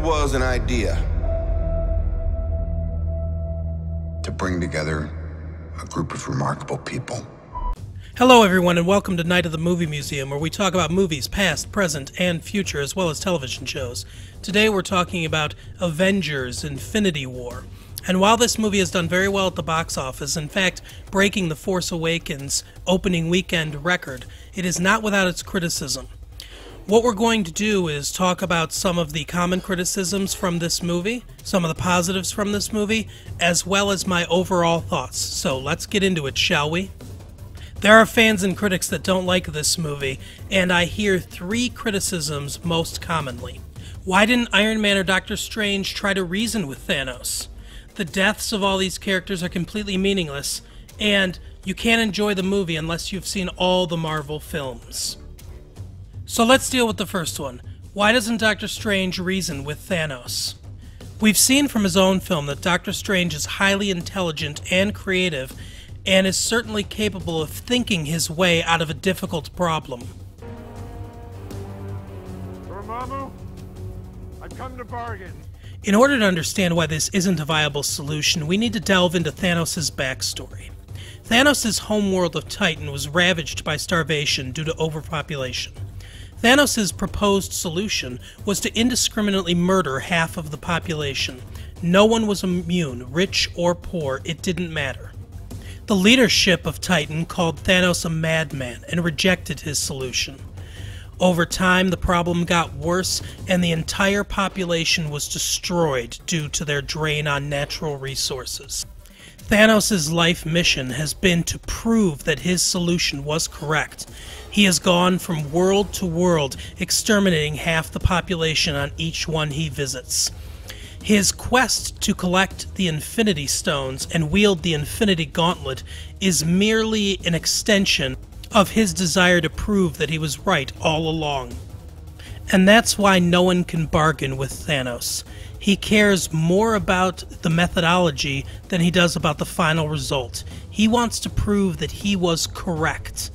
was an idea to bring together a group of remarkable people. Hello everyone and welcome to Night of the Movie Museum, where we talk about movies past, present, and future, as well as television shows. Today we're talking about Avengers: Infinity War. And while this movie has done very well at the box office, in fact breaking The Force Awakens' opening weekend record, it is not without its criticism. What we're going to do is talk about some of the common criticisms from this movie, some of the positives from this movie, as well as my overall thoughts. So let's get into it, shall we? There are fans and critics that don't like this movie, and I hear three criticisms most commonly. Why didn't Iron Man or Doctor Strange try to reason with Thanos? The deaths of all these characters are completely meaningless, and you can't enjoy the movie unless you've seen all the Marvel films. So let's deal with the first one. Why doesn't Doctor Strange reason with Thanos? We've seen from his own film that Doctor Strange is highly intelligent and creative, and is certainly capable of thinking his way out of a difficult problem. Dormammu, I've come to bargain. In order to understand why this isn't a viable solution, we need to delve into Thanos' backstory. Thanos' homeworld of Titan was ravaged by starvation due to overpopulation. Thanos' proposed solution was to indiscriminately murder half of the population. No one was immune, rich or poor, it didn't matter. The leadership of Titan called Thanos a madman and rejected his solution. Over time, the problem got worse, and the entire population was destroyed due to their drain on natural resources. Thanos' life mission has been to prove that his solution was correct. He has gone from world to world, exterminating half the population on each one he visits. His quest to collect the Infinity Stones and wield the Infinity Gauntlet is merely an extension of his desire to prove that he was right all along. And that's why no one can bargain with Thanos. He cares more about the methodology than he does about the final result. He wants to prove that he was correct.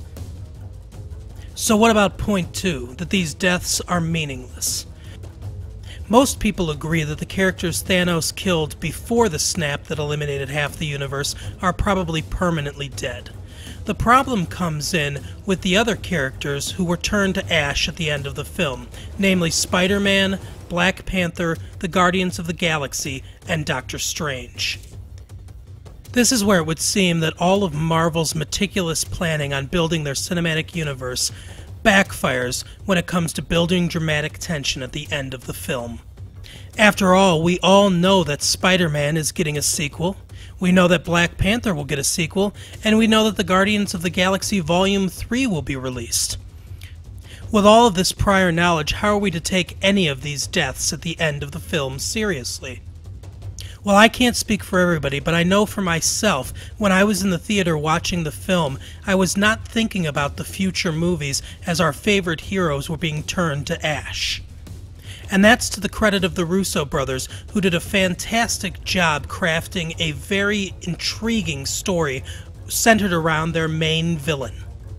So what about point 2, that these deaths are meaningless? Most people agree that the characters Thanos killed before the snap that eliminated half the universe are probably permanently dead. The problem comes in with the other characters who were turned to ash at the end of the film, namely Spider-Man, Black Panther, the Guardians of the Galaxy, and Doctor Strange. This is where it would seem that all of Marvel's meticulous planning on building their cinematic universe backfires when it comes to building dramatic tension at the end of the film. After all, we all know that Spider-Man is getting a sequel, we know that Black Panther will get a sequel, and we know that the Guardians of the Galaxy Volume 3 will be released. With all of this prior knowledge, how are we to take any of these deaths at the end of the film seriously? Well, I can't speak for everybody, but I know for myself, when I was in the theater watching the film, I was not thinking about the future movies as our favorite heroes were being turned to ash. And that's to the credit of the Russo brothers, who did a fantastic job crafting a very intriguing story centered around their main villain.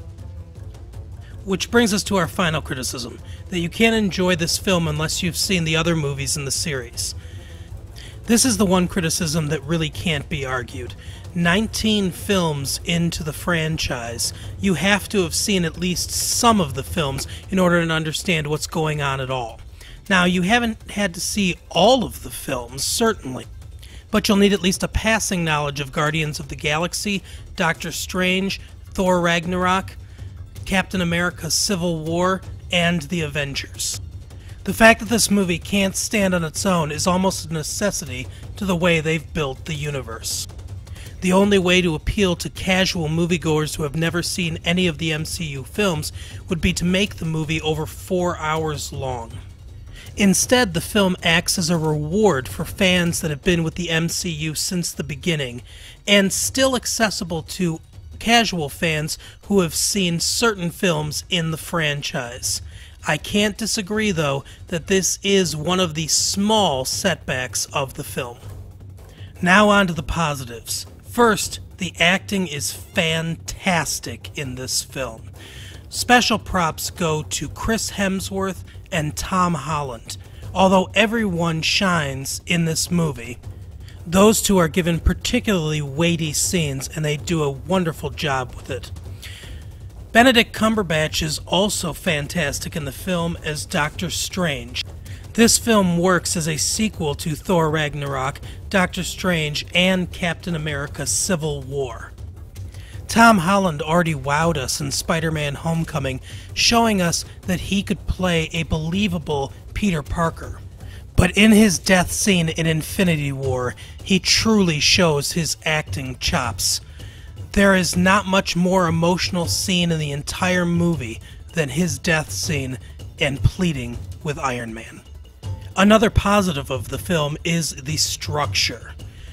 Which brings us to our final criticism, that you can't enjoy this film unless you've seen the other movies in the series. This is the one criticism that really can't be argued. 19 films into the franchise, you have to have seen at least some of the films in order to understand what's going on at all. Now, you haven't had to see all of the films, certainly, but you'll need at least a passing knowledge of Guardians of the Galaxy, Doctor Strange, Thor Ragnarok, Captain America: Civil War, and the Avengers. The fact that this movie can't stand on its own is almost a necessity to the way they've built the universe. The only way to appeal to casual moviegoers who have never seen any of the MCU films would be to make the movie over 4 hours long. Instead, the film acts as a reward for fans that have been with the MCU since the beginning, and still accessible to casual fans who have seen certain films in the franchise. I can't disagree, though, that this is one of the small setbacks of the film. Now on to the positives. First, the acting is fantastic in this film. Special props go to Chris Hemsworth and Tom Holland. Although everyone shines in this movie, those two are given particularly weighty scenes, and they do a wonderful job with it. Benedict Cumberbatch is also fantastic in the film as Doctor Strange. This film works as a sequel to Thor Ragnarok, Doctor Strange, and Captain America Civil War. Tom Holland already wowed us in Spider-Man Homecoming, showing us that he could play a believable Peter Parker. But in his death scene in Infinity War, he truly shows his acting chops. There is not much more emotional scene in the entire movie than his death scene and pleading with Iron Man. Another positive of the film is the structure.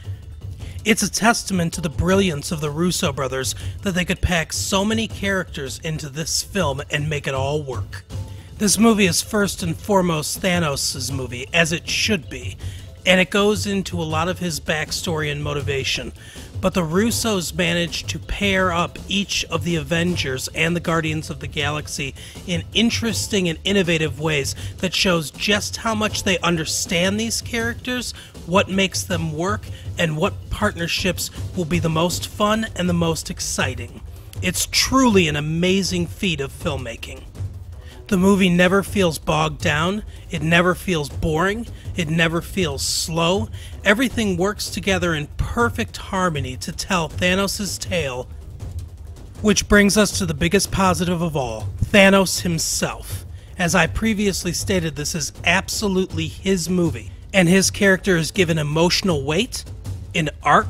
It's a testament to the brilliance of the Russo brothers that they could pack so many characters into this film and make it all work. This movie is first and foremost Thanos' movie, as it should be, and it goes into a lot of his backstory and motivation. But the Russos managed to pair up each of the Avengers and the Guardians of the Galaxy in interesting and innovative ways that shows just how much they understand these characters, what makes them work, and what partnerships will be the most fun and the most exciting. It's truly an amazing feat of filmmaking. The movie never feels bogged down, it never feels boring, it never feels slow. Everything works together in perfect harmony to tell Thanos' tale, which brings us to the biggest positive of all, Thanos himself. As I previously stated, this is absolutely his movie, and his character is given emotional weight, an arc,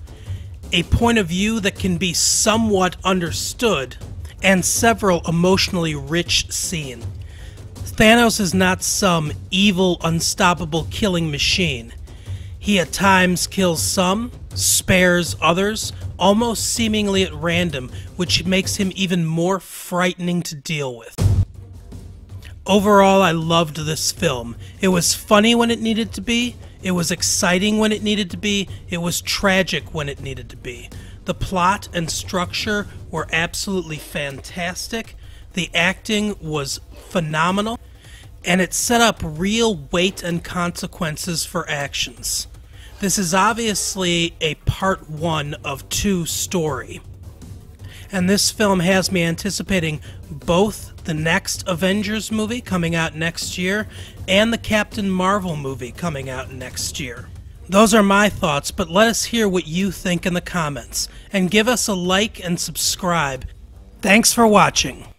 a point of view that can be somewhat understood, and several emotionally rich scenes. Thanos is not some evil, unstoppable killing machine. He at times kills some, spares others, almost seemingly at random, which makes him even more frightening to deal with. Overall, I loved this film. It was funny when it needed to be, it was exciting when it needed to be, it was tragic when it needed to be. The plot and structure were absolutely fantastic, the acting was phenomenal, and it set up real weight and consequences for actions. This is obviously a part 1 of 2 story, and this film has me anticipating both the next Avengers movie coming out next year and the Captain Marvel movie coming out next year. Those are my thoughts, but let us hear what you think in the comments, and give us a like and subscribe. Thanks for watching.